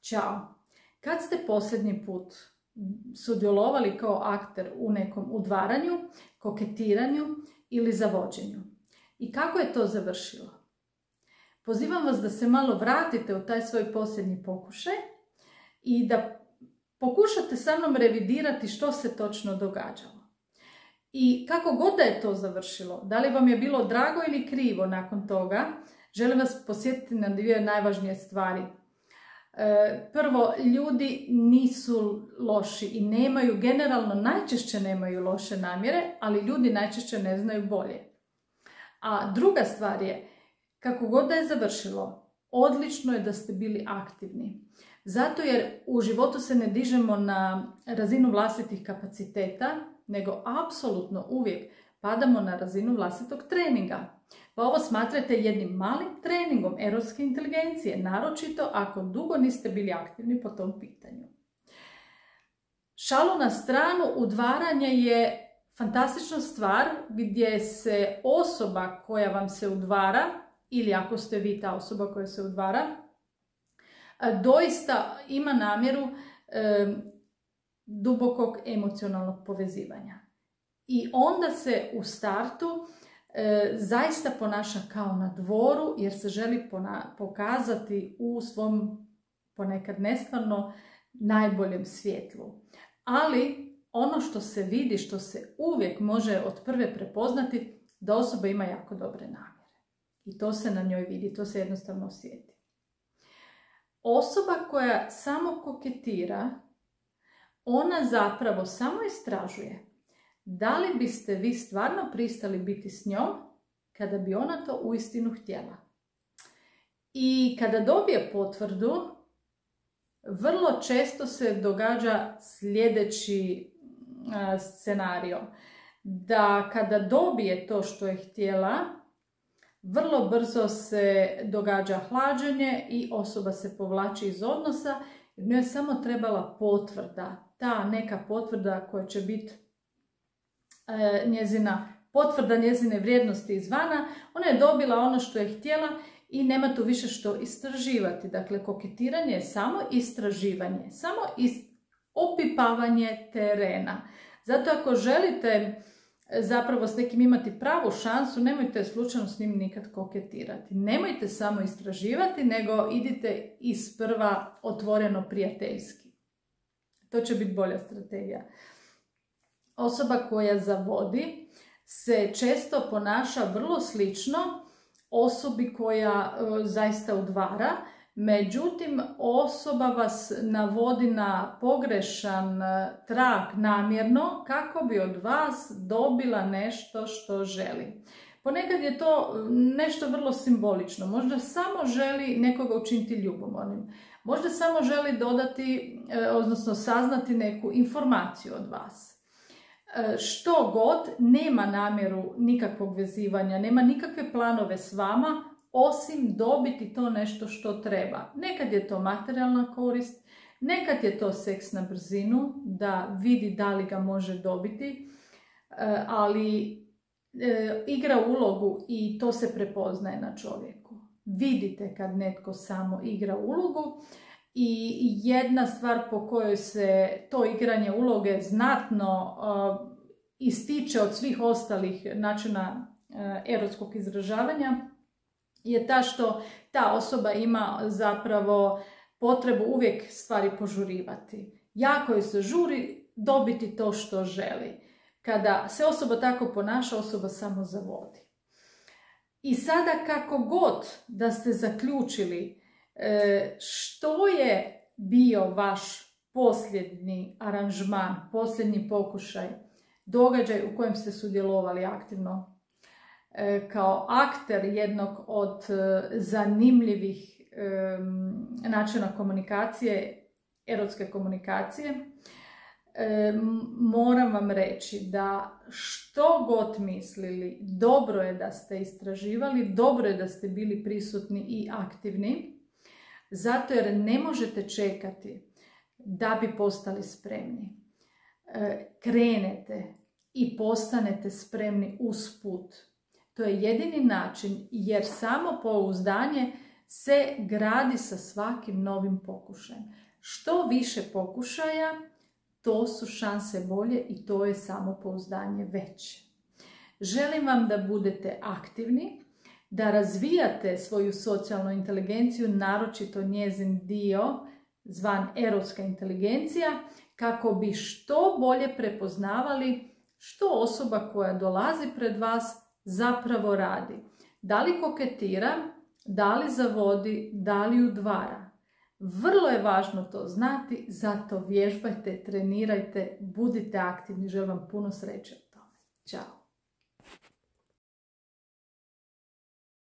Ćao! Kad ste posljednji put sudjelovali kao akter u nekom udvaranju, koketiranju ili zavođenju? I kako je to završilo? Pozivam vas da se malo vratite u taj svoj posljednji pokušaj i da pokušate sa mnom revidirati što se točno događalo. I kako god da je to završilo, da li vam je bilo drago ili krivo nakon toga, želim vas posjetiti na dvije najvažnije stvari. Prvo, ljudi nisu loši i nemaju, generalno najčešće nemaju loše namjere, ali ljudi najčešće ne znaju bolje. A druga stvar je, kako god da je završilo, odlično je da ste bili aktivni. Zato jer u životu se ne dižemo na razinu vlastitih kapaciteta, nego apsolutno uvijek padamo na razinu vlastitog treninga. Pa ovo smatrajte jednim malim treningom erotske inteligencije, naročito ako dugo niste bili aktivni po tom pitanju. Šalu na stranu, udvaranje je fantastična stvar gdje se osoba koja vam se udvara, ili ako ste vi ta osoba koja se udvara, doista ima namjeru dubokog emocionalnog povezivanja. I onda se u startu zaista ponaša kao na dvoru, jer se želi pokazati u svom ponekad nestvarno najboljem svjetlu. Ali ono što se vidi, što se uvijek može od prve prepoznati, da osoba ima jako dobre namjere. I to se na njoj vidi, to se jednostavno osjeti. Osoba koja samo koketira, ona zapravo samo istražuje da li biste vi stvarno pristali biti s njom kada bi ona to uistinu htjela. I kada dobije potvrdu, vrlo često se događa sljedeći scenario. Da kada dobije to što je htjela, vrlo brzo se događa hlađenje i osoba se povlači iz odnosa. Njoj je samo trebala potvrda, ta neka potvrda koja će biti njezina potvrda njezine vrijednosti izvana. Ona je dobila ono što je htjela i nema tu više što istraživati. Dakle, koketiranje je samo istraživanje, samo opipavanje terena. Zato ako želite zapravo s nekim imati pravu šansu, nemojte slučajno s njim nikad koketirati. Nemojte samo istraživati, nego idite isprva otvoreno prijateljski. To će biti bolja strategija. Osoba koja zavodi se često ponaša vrlo slično osobi koja zaista udvara, međutim osoba vas navodi na pogrešan trag namjerno kako bi od vas dobila nešto što želi. Ponekad je to nešto vrlo simbolično, možda samo želi nekoga učiniti ljubomornim, možda samo želi dodati, odnosno saznati neku informaciju od vas. Što god, nema namjeru nikakvog vezivanja, nema nikakve planove s vama, osim dobiti to nešto što treba. Nekad je to materijalna korist, nekad je to seks na brzinu, da vidi da li ga može dobiti, ali igra ulogu i to se prepoznaje na čovjeku. Vidite kad netko samo igra ulogu. I jedna stvar po kojoj se to igranje uloge znatno ističe od svih ostalih načina erotskog izražavanja je ta što ta osoba ima zapravo potrebu uvijek stvari požurivati. Jako joj se žuri dobiti to što želi. Kada se osoba tako ponaša, osoba samo zavodi. I sada kako god da ste zaključili što je bio vaš posljednji aranžman, posljednji pokušaj, događaj u kojem ste sudjelovali aktivno kao akter jednog od zanimljivih načina komunikacije, erotske komunikacije, moram vam reći da što god mislili, dobro je da ste istraživali, dobro je da ste bili prisutni i aktivni, zato jer ne možete čekati da bi postali spremni. Krenete i postanete spremni usput. To je jedini način, jer samopouzdanje se gradi sa svakim novim pokušajem. Što više pokušaja, to su šanse bolje i to je samopouzdanje veće. Želim vam da budete aktivni, da razvijate svoju socijalnu inteligenciju, naročito njezin dio zvan erotska inteligencija, kako bi što bolje prepoznavali što osoba koja dolazi pred vas zapravo radi. Da li koketira, da li zavodi, da li udvara. Vrlo je važno to znati, zato vježbajte, trenirajte, budite aktivni. Želim vam puno sreće u tome. Ćao!